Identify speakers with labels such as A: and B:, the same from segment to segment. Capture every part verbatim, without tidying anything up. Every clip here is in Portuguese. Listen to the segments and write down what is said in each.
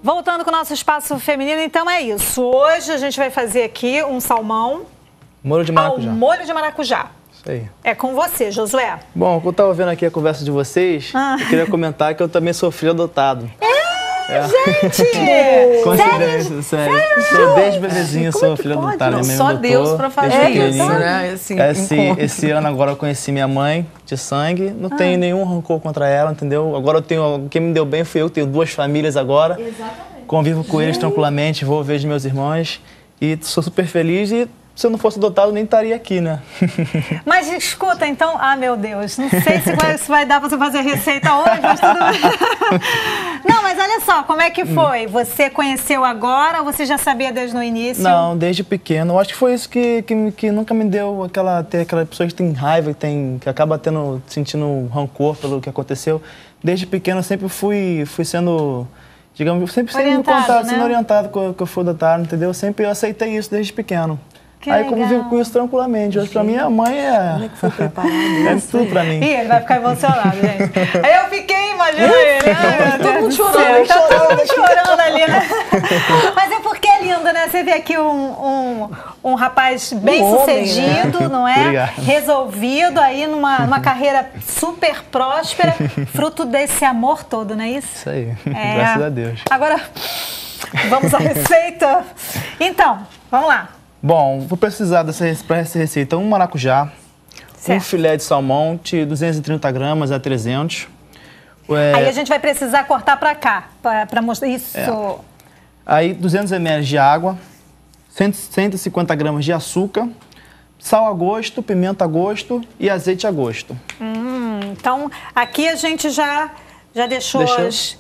A: Voltando com o nosso espaço feminino, então é isso. Hoje a gente vai fazer aqui um salmão
B: molho de maracujá.
A: ao molho de maracujá.
B: Isso aí.
A: É com você, Josué.
B: Bom, eu estava vendo aqui a conversa de vocês, ah. eu queria comentar que eu também sou filho adotado.
A: É, é. Gente!
B: Coincidência, sério. sério? Sou desde bebezinho, sou filho adotado.
C: Não, só
B: adotou,
C: Deus para fazer isso, né? Esse,
B: esse, esse ano agora eu conheci minha mãe de sangue, não ah. tenho nenhum rancor contra ela, entendeu? Agora eu tenho, quem me deu bem fui eu, tenho duas famílias agora.
A: Exatamente.
B: Convivo com Gente. eles tranquilamente, vou ver os meus irmãos e sou super feliz e se eu não fosse adotado, nem estaria aqui, né?
A: Mas escuta, então... Ah, meu Deus, não sei se vai, se vai dar para você fazer receita hoje, mas tudo bem. Não, mas olha só, como é que foi? Você conheceu agora ou você já sabia desde o início?
B: Não, desde pequeno. Eu acho que foi isso que, que, que nunca me deu aquela... Ter aquela pessoa que tem raiva, que, tem, que acaba tendo, sentindo rancor pelo que aconteceu. Desde pequeno eu sempre fui, fui sendo... Digamos, sempre sendo contado, né? Sendo orientado que eu fui adotado, entendeu? Sempre eu aceitei isso desde pequeno. Que Aí convivi com isso tranquilamente. Hoje, pra mim, a mãe é...
C: Como é que foi preparado
B: é tudo pra mim.
A: Ih, ele vai ficar emocionado, gente. Aí eu fiquei, imagina ele. Né?
C: Todo mundo chorando.
A: Tá todo mundo chorando ali, né? Mas é porque é lindo, né? Você vê aqui um, um, um rapaz bem um sucedido, homem, né? Não é?
B: Obrigado.
A: Resolvido aí numa, numa carreira super próspera, fruto desse amor todo, não é isso?
B: Isso aí. É. Graças a Deus.
A: Agora, vamos à receita. Então, vamos lá.
B: Bom, vou precisar dessa, para essa receita um maracujá, certo. um filé de salmão de duzentos e trinta gramas a trezentos.
A: É... Aí a gente vai precisar cortar para cá, para mostrar isso.
B: É. Aí duzentos mililitros de água, cento e cinquenta gramas de açúcar, sal a gosto, pimenta a gosto e azeite a gosto.
A: Hum, então, aqui a gente já, já deixou Deixa... as,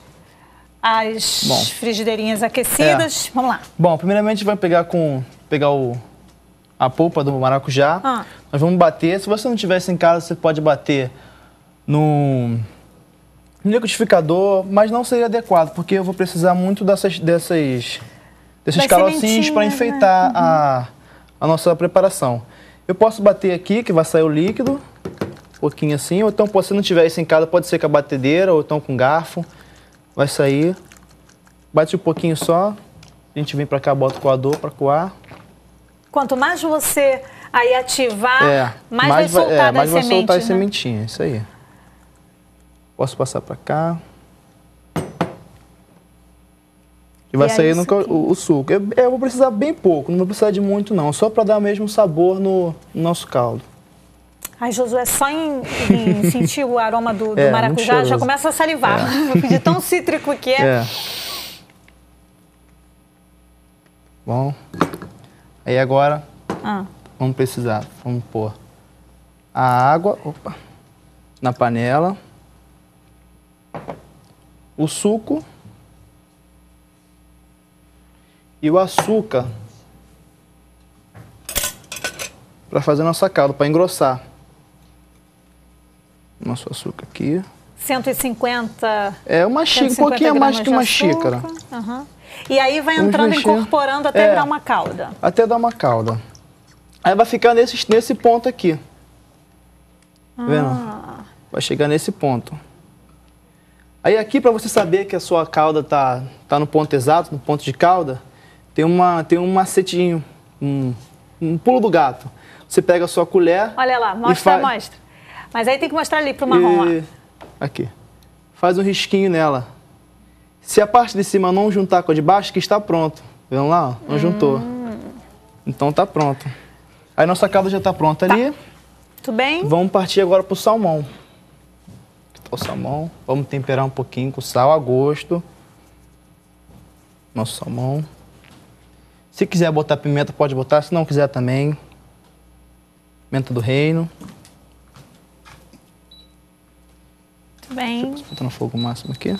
A: as Bom, frigideirinhas aquecidas. É. Vamos lá.
B: Bom, primeiramente a gente vai pegar com... pegar o, a polpa do maracujá,
A: ah.
B: nós vamos bater. Se você não tivesse em casa, você pode bater no, no liquidificador, mas não seria adequado, porque eu vou precisar muito dessas, dessas, desses carocinhos para enfeitar né? uhum. a, a nossa preparação. Eu posso bater aqui, que vai sair o líquido, um pouquinho assim, ou então, se você não tiver isso em casa, pode ser com a batedeira, ou então com garfo, vai sair. Bate um pouquinho só, a gente vem para cá, bota o coador para coar.
A: Quanto mais você aí ativar,
B: é,
A: mais,
B: mais
A: vai soltar
B: é, mais vai soltar as
A: né?
B: sementinhas, isso aí. Posso passar para cá. E vai e sair no, o, o suco. Eu, eu vou precisar bem pouco, não vou precisar de muito não, só para dar mesmo sabor no, no nosso caldo.
A: Ai, Josué, só em, em sentir o aroma do, do
B: é,
A: maracujá, já começa a salivar. É. De tão cítrico que é.
B: é. Bom... Aí agora, ah. vamos precisar, vamos pôr a água opa, na panela, o suco e o açúcar para fazer nossa calda, para engrossar. Nosso açúcar aqui.
A: cento e cinquenta...
B: É uma xícara, um pouquinho mais que uma xícara.
A: Uhum. E aí vai entrando, incorporando até é, dar uma calda.
B: Até dar uma calda. Aí vai ficar nesse, nesse ponto aqui. Tá vendo?
A: Ah.
B: Vai chegar nesse ponto. Aí aqui, para você saber que a sua calda tá, tá no ponto exato, no ponto de calda, tem, uma, tem um macetinho, um, um pulo do gato. Você pega a sua colher...
A: Olha lá, mostra, faz... mostra. Mas aí tem que mostrar ali pro marrom
B: e...
A: lá.
B: Aqui. Faz um risquinho nela. Se a parte de cima não juntar com a de baixo, que está pronto. Vendo lá? Não hum. juntou. Então tá pronto. Aí nossa calda já está pronta tá. ali.
A: Tudo bem?
B: Vamos partir agora pro salmão. O salmão. Vamos temperar um pouquinho com sal a gosto. Nosso salmão. Se quiser botar pimenta, pode botar. Se não quiser também. Pimenta do reino.
A: Tudo bem.
B: Deixa eu botar no fogo máximo aqui.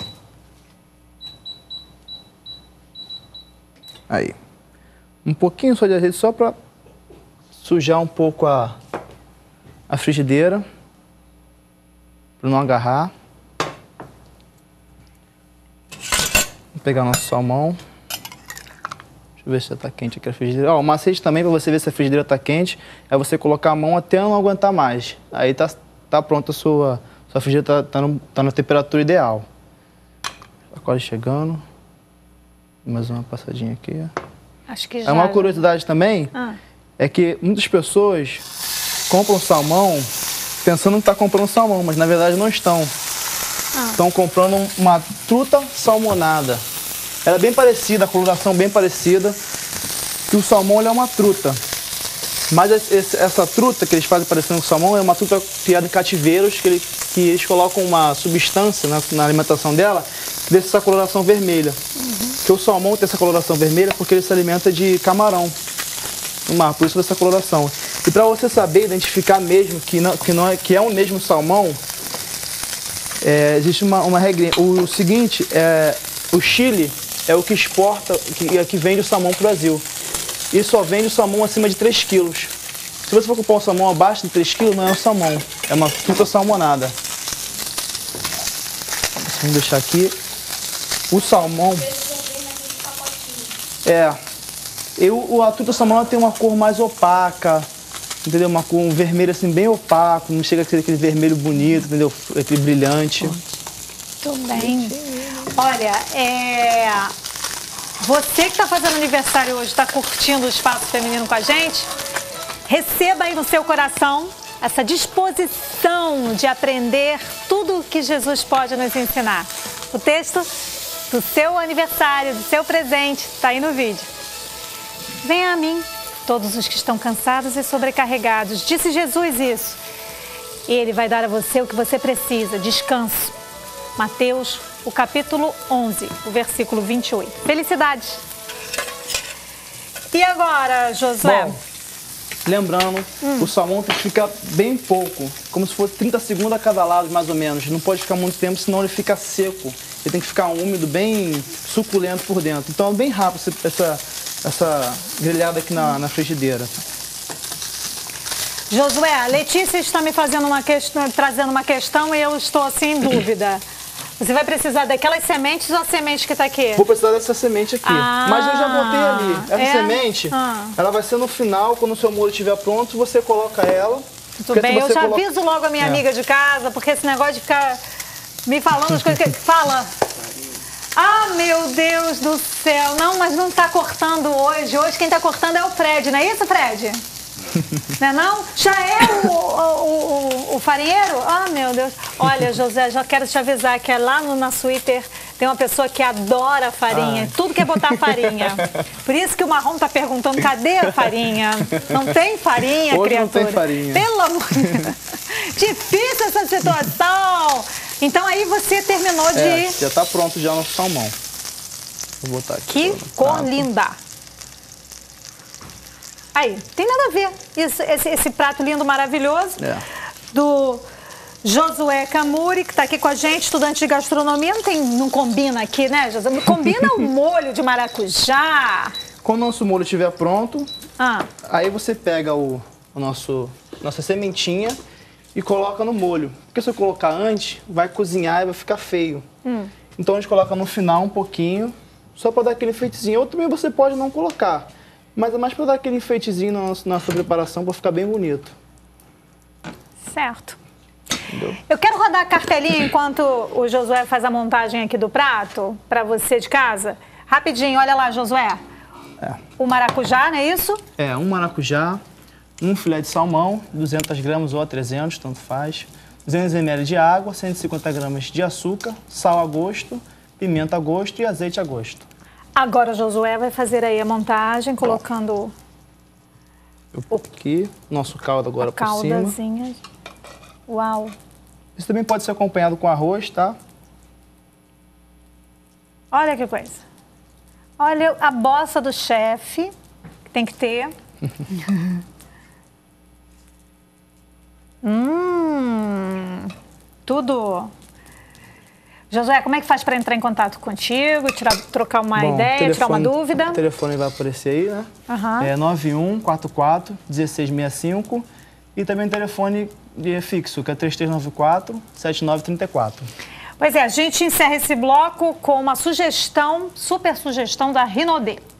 B: Aí. Um pouquinho só de azeite, só para sujar um pouco a, a frigideira. Para não agarrar. Vou pegar nosso salmão. Deixa eu ver se já está quente aqui a frigideira. Ó, o macete também, para você ver se a frigideira está quente, é você colocar a mão até não aguentar mais. Aí tá, tá pronta a sua, sua frigideira, tá, tá, no, tá na temperatura ideal. Tá quase chegando. Mais uma passadinha aqui.
A: Acho que já.
B: É uma curiosidade também,
A: ah.
B: é que muitas pessoas compram salmão pensando que está comprando salmão, mas na verdade não estão. Ah. Estão comprando uma truta salmonada. Ela é bem parecida, a coloração bem parecida, que o salmão ele é uma truta. Mas esse, essa truta que eles fazem parecendo com salmão é uma truta criada em cativeiros, que, ele, que eles colocam uma substância na, na alimentação dela que deixa essa coloração vermelha. Uhum. Que o salmão tem essa coloração vermelha porque ele se alimenta de camarão no mar, por isso dessa coloração. E para você saber identificar mesmo que, não, que, não é, que é o mesmo salmão, é, existe uma, uma regrinha. O, o seguinte, é, o Chile é o que exporta, que, que vende o salmão para o Brasil. E só vende o salmão acima de três quilos. Se você for comprar um salmão abaixo de três quilos, não é um salmão, é uma truta salmonada. Vamos deixar aqui. O salmão... É. Eu, a truta salmonada tem uma cor mais opaca, entendeu? Uma cor um vermelho assim, bem opaco, não chega a ser aquele vermelho bonito, entendeu? Aquele brilhante.
A: Muito bem. Olha, é... você que está fazendo aniversário hoje, está curtindo o Espaço Feminino com a gente, receba aí no seu coração essa disposição de aprender tudo o que Jesus pode nos ensinar. O texto do seu aniversário, do seu presente, está aí no vídeo. Venha a mim, todos os que estão cansados e sobrecarregados. Disse Jesus isso. Ele vai dar a você o que você precisa, descanso. Mateus, o capítulo onze, o versículo vinte e oito. Felicidades! E agora, Josué?
B: Bom, lembrando, hum. o salmão tem que ficar bem pouco, como se fosse trinta segundos a cada lado, mais ou menos. Não pode ficar muito tempo, senão ele fica seco. Ele tem que ficar úmido, bem suculento por dentro. Então é bem rápido essa, essa grelhada aqui na, na frigideira.
A: Josué, a Letícia está me fazendo uma questão, trazendo uma questão e eu estou assim em dúvida. Você vai precisar daquelas sementes ou a semente que está aqui?
B: Vou precisar dessa semente aqui.
A: Ah,
B: mas eu já botei ali. Essa
A: é?
B: semente, ah. ela vai ser no final, quando o seu molho estiver pronto, você coloca ela.
A: Tudo bem, eu já coloca... aviso logo a minha é. amiga de casa, porque esse negócio de ficar me falando as coisas que... Fala! Ah, meu Deus do céu! Não, mas não está cortando hoje. Hoje quem está cortando é o Fred, não é isso, Fred? Não é não? Já é o, o, o, o farinheiro? Ah, meu Deus. Olha, José, já quero te avisar que é lá no, na Twitter tem uma pessoa que adora farinha. Ai. Tudo quer botar farinha. Por isso que o Marrom tá perguntando, cadê a farinha? Não tem farinha,
B: Hoje
A: criatura?
B: Não tem farinha.
A: Pelo amor de Deus. Difícil essa situação. Então aí você terminou de...
B: É, já tá pronto já no salmão. Vou botar aqui.
A: Que cor linda. Aí, tem nada a ver. Isso, esse, esse prato lindo, maravilhoso,
B: é.
A: do Josué Camuri, que está aqui com a gente, estudante de gastronomia. Não, tem, não combina aqui, né, Josué? Combina o molho de maracujá.
B: Quando o nosso molho estiver pronto,
A: ah.
B: aí você pega o, o nosso, nossa sementinha e coloca no molho. Porque se eu colocar antes, vai cozinhar e vai ficar feio. Hum. Então a gente coloca no final um pouquinho, só para dar aquele enfeitezinho. Ou também você pode não colocar. Mas é mais para dar aquele enfeitezinho na nossa, nossa preparação, para ficar bem bonito.
A: Certo. Entendeu? Eu quero rodar a cartelinha enquanto o Josué faz a montagem aqui do prato, para você de casa. Rapidinho, olha lá, Josué.
B: É.
A: O maracujá, não é isso?
B: É, um maracujá, um filé de salmão, duzentas gramas ou a trezentos, tanto faz. duzentos mililitros de água, cento e cinquenta gramas de açúcar, sal a gosto, pimenta a gosto e azeite a gosto.
A: Agora o Josué vai fazer aí a montagem, colocando...
B: Eu o aqui, nosso caldo agora por cima.
A: Caldazinha. Uau.
B: Isso também pode ser acompanhado com arroz, tá?
A: Olha que coisa. Olha a bossa do chefe, que tem que ter. hum, tudo... Josué, como é que faz para entrar em contato contigo, tirar, trocar uma
B: Bom,
A: ideia,
B: telefone,
A: tirar uma dúvida?
B: O telefone vai aparecer aí, né?
A: Uhum.
B: É nove um quatro quatro, um seis seis cinco e também o telefone fixo, que é três três nove quatro, sete nove três quatro.
A: Pois é, a gente encerra esse bloco com uma sugestão, super sugestão da Rinodê.